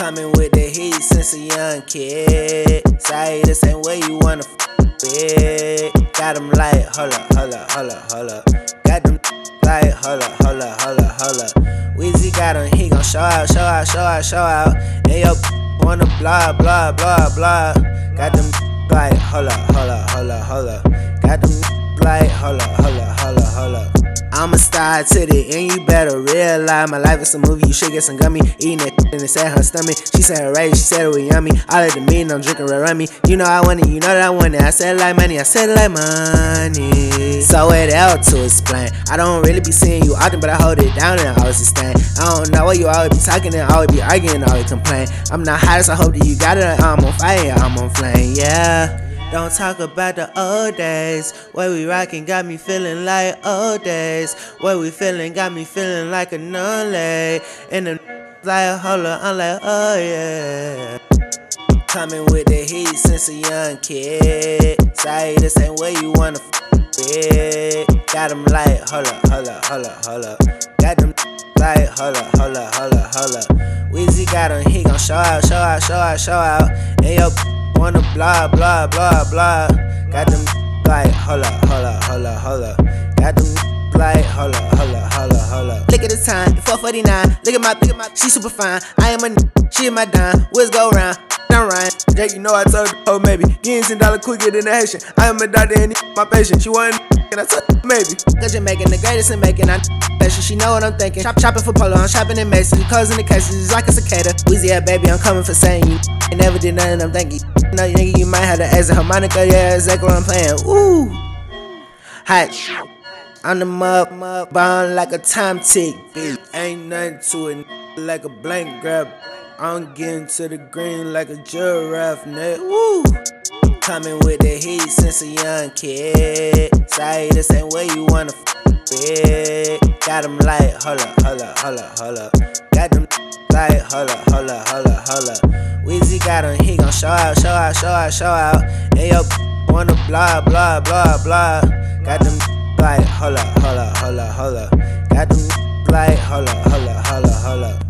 Coming with the heat since a young kid. Say this ain't where you wanna fit. Got them like, hold up. Got them like, hold up. Weezy got him, he gon' show out. And yo, wanna blah. Got them like, hold up. Got them like, hold up. I'm a star to the end, you better realize my life is a movie, you should get some gummy. Eating that and it said her stomach. She said her race, she said it was yummy. All at the meeting, I'm drinking red rummy. You know I want it, you know that I want it. I said it like money, So it out to explain. I don't really be seeing you often, but I hold it down and I always sustain. I don't know why you always be talking and always be arguing, always complain. I'm not hot, so I hope that you got it. I'm on fire, I'm on flame, yeah. Don't talk about the old days. Where we rockin' got me feeling like old days. Where we feeling got me feeling like a nully. And the like, hold up, I'm like, oh yeah. Coming with the heat since a young kid. Say this ain't where you wanna fit. Got them like, hold up. Got them like, hold up. Weezy got him, he gon' show out. And yo, wanna blah. Got them like, hold up. Got them like, hold up. Look at the time, 4:49. Look at my, she super fine. I am a she in my dime. What's go round? I'm Ryan. Jake, you know I told her, oh maybe. Getting $10 quicker than the Haitian. I am a doctor and my patient. She wasn't and I told her, maybe. Cause you're making the greatest in making. I'm special. She know what I'm thinking. Shopping for Polo, I'm shopping in Macy's. Closing the cases like a cicada. Weezy, yeah, baby, I'm coming for saying you. I never did nothing, I'm thinking. No, nigga, you might have to ask a harmonica. Yeah, exactly what I'm playing. Ooh. Hot. I'm the mug, bound like a time tick. Ain't nothing to it, like a blank grab. I'm getting to the green like a giraffe, nigga. Woo! Coming with the heat since a young kid. Say this ain't where you wanna fit. Got them like, hold up. Got them like, hold up. Weezy got him, he gon' show out. And yo, wanna blah. Got them like, hold up. Got them like, hold up.